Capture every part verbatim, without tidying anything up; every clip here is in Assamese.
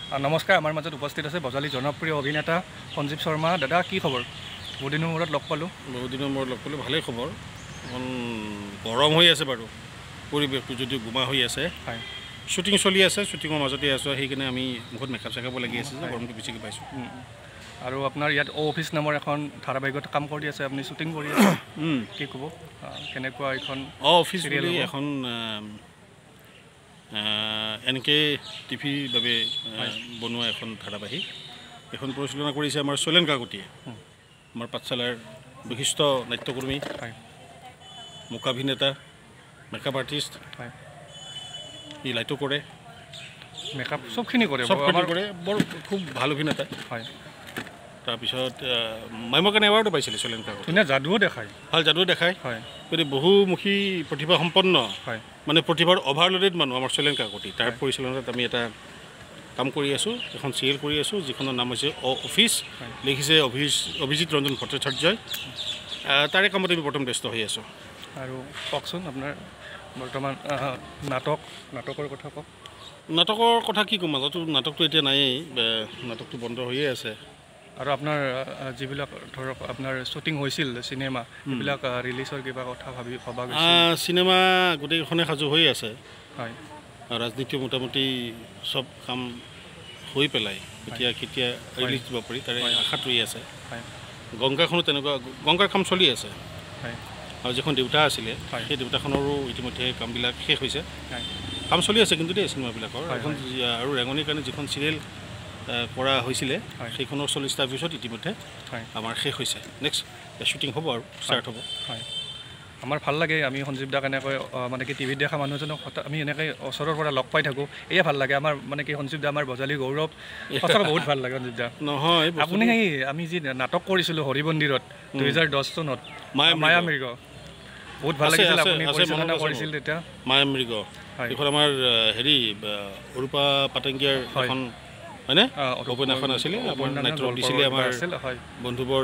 নমস্কাৰ, আমাৰ মাজত উপস্থিত আছে বজালী জনপ্ৰিয় অভিনেতা সঞ্জীৱ শৰ্মা। দাদা কি খবৰ? বহুদিনৰ মূৰত লগ পালোঁ। বহুদিনৰ মূৰত লগ পালোঁ, ভালেই খবৰ। অকণ গৰম হৈ আছে বাৰু, পৰিৱেশটো যদিও গোমা হৈ আছে। হয়, শ্বুটিং চলি আছে, শ্বুটিঙৰ মাজতে আছোঁ। সেইকাৰণে আমি মুখত মেকআপ চেকআপ লাগি আছে যে গৰমটো বেছিকৈ পাইছোঁ। আৰু আপোনাৰ ইয়াত অ' অফিচ নামৰ এখন ধাৰাবাহিকত কাম কৰি আছে, আপুনি শ্বুটিং কৰি আছে। কি ক'ব, কেনেকুৱা এইখন? অ' অফিচ বুলি এখন এন কে টিভিৰ বাবে বনোৱা এখন ধাৰাবাহিক। এখন পৰিচালনা কৰিছে আমাৰ শৈলেন কাকতিয়ে, আমাৰ পাঠশালাৰ বিশিষ্ট নাট্যকৰ্মী, মূকাভিনেতা, মেকআপ আৰ্টিষ্ট। ই লাইটো কৰে, মেকআপ চবখিনি কৰে, চবখিনি কৰে। বৰ খুব ভাল অভিনেতা। হয়। তাৰপিছত মাইমকান এৱাৰ্ডো পাইছিলে শৈলেন কাকতি। ধুনীয়া যাদুও দেখায়, ভাল যাদুও দেখায়। হয়, গতিকে বহুমুখী প্ৰতিভা সম্পন্ন, হয়, মানে প্ৰতিভাৰ অভাৰলোডেড মানুহ আমাৰ শৈলেন কাকতি। তাৰ পৰিচালনাত আমি এটা কাম কৰি আছোঁ, এখন চিৰিয়েল কৰি আছোঁ, যিখনৰ নাম হৈছে অ' অফিচ। লিখিছে অভিজ অভিজিত ৰঞ্জন ভট্টাচাৰ্যই। তাৰে কামত আমি বৰ্তমান ব্যস্ত হৈ আছোঁ। আৰু কওকচোন আপোনাৰ বৰ্তমান নাটক নাটকৰ কথা কওক। নাটকৰ কথা কি ক'ম, মাজতো নাটকটো এতিয়া নায়েই, নাটকটো বন্ধ হৈয়ে আছে। আৰু আপোনাৰ যিবিলাক ধৰক আপোনাৰ শ্বুটিং হৈছিল চিনেমা, সেইবিলাক ৰিলিজৰ কিবা কথা ভাবি ভবা গৈছে? চিনেমা গোটেইখনে সাজু হৈ আছে। হয়, ৰাজনীতি মোটামুটি চব কাম হৈ পেলাই এতিয়া কেতিয়া ৰিলিজ দিব পাৰি তাৰে আশাত ৰৈ আছে। গংগাখনো তেনেকুৱা, গংগাৰ কাম চলি আছে। আৰু যিখন দেউতা আছিলে সেই দেউতাখনৰো ইতিমধ্যে কামবিলাক শেষ হৈছে, কাম চলি আছে কিন্তু দেই চিনেমাবিলাকৰ। এখন আৰু ৰেঙনিৰ কাৰণে যিখন চিৰিয়েল কৰা হৈছিলে সেইখনৰ চল্লিছটা এপিছড ইতিমধ্যে আমাৰ শেষ হৈছে। নেক্সট শ্বুটিং হ'ব আৰু ষ্টাৰ্ট হ'ব। হয়, আমাৰ ভাল লাগে, আমি সঞ্জীৱ দাক এনেকৈ মানে কি টিভিত দেখা মানুহজনক আমি এনেকৈ ওচৰৰ পৰা লগ পাই থাকোঁ, এয়ে ভাল লাগে আমাৰ। মানে কি সঞ্জীৱ দা আমাৰ বজালী গৌৰৱ, সঁচাকৈ বহুত ভাল লাগে সঞ্জীৱ দা। নহয় আপুনি সেই আমি যি নাটক কৰিছিলোঁ হৰিমন্দিৰত দুহেজাৰ দহ চনত মায়া মৃগ, বহুত ভাল লাগিছিল, আপুনি পৰিচালনা কৰিছিল তেতিয়া। মায়া মৃগ এইখন আমাৰ হেৰি অৰূপা পাটংগীয়াৰ এখন হয়নে উপন্যাসখন আছিলে, নাট্য দিছিলে আমাৰ বন্ধুবৰ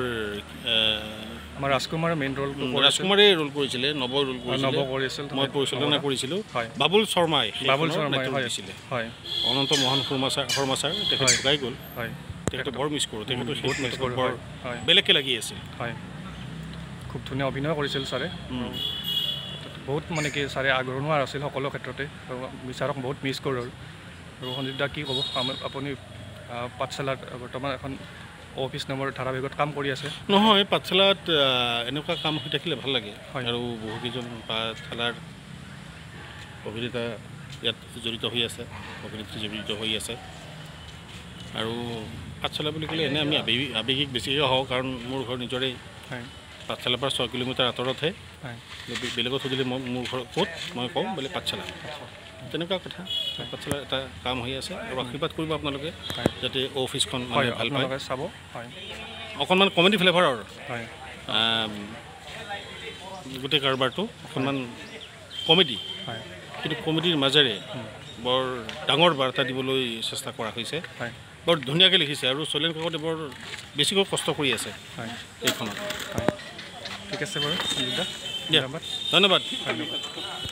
আমাৰ ৰাজকুমাৰে মেইন ৰ'ল ৰাজকুমাৰে ৰ'ল কৰিছিলে, নৱ ৰ'ল কৰিছিল, মই পৰিচালনা কৰিছিলোঁ। বাবুল শৰ্মাই বাবুল শৰ্মাই দিছিলে। হয়, অনন্ত মোহন শৰ্মা ছাৰ শৰ্মা ছাৰ তেখেত ঢুকাই গ'ল। হয়, তেখেতে বৰ মিছ কৰোঁ, তেখেতে বহুত মিছ কৰোঁ, বৰ বেলেগকৈ লাগি আছিল। হয়, খুব ধুনীয়া অভিনয় কৰিছিল ছাৰে, বহুত মানে কি ছাৰে আগৰণুৱা আছিল সকলো ক্ষেত্ৰতে। বিচাৰক বহুত মিছ কৰোঁ। আৰু আৰু সঞ্জীৱ দা কি ক'ব, আপুনি পাঠশালাত বৰ্তমান এখন অফিচ নামৰ ধাৰাবাহিকত কাম কৰি আছে? নহয়, পাঠশালাত এনেকুৱা কাম হৈ থাকিলে ভাল লাগে। আৰু বহুকেইজন পাঠশালাৰ অভিনেতা ইয়াত জড়িত হৈ আছে, অভিনেত্ৰী জড়িত হৈ আছে। আৰু পাঠশালা বুলি ক'লে এনেই আমি আবেগিক আৱেগিক বেছিকৈ হওঁ, কাৰণ মোৰ ঘৰ নিজৰে পাঠশালাৰ পৰা ছয় কিলোমিটাৰ আঁতৰতহে। বেলেগত সুধিলে মই মোৰ ঘৰ ক'ত, মই কওঁ বোলে পাঠশালা। তেনেকুৱা কথা, পাঠশালাৰ এটা কাম হৈ আছে। আৰু আশীৰ্বাদ কৰিব আপোনালোকে যাতে অফিচখন ভাল পায়, চাব। অকণমান কমেডি ফ্লেভাৰৰ গোটেই কাৰবাৰটো, অকণমান কমেডি, কিন্তু কমেডিৰ মাজেৰে বৰ ডাঙৰ বাৰ্তা দিবলৈ চেষ্টা কৰা হৈছে। বৰ ধুনীয়াকৈ লিখিছে, আৰু শৈলেন কাকতি বৰ বেছিকৈ কষ্ট কৰি আছে এইখনত। ঠিক আছে বাৰু, ধন্যবাদ। ধন্যবাদ।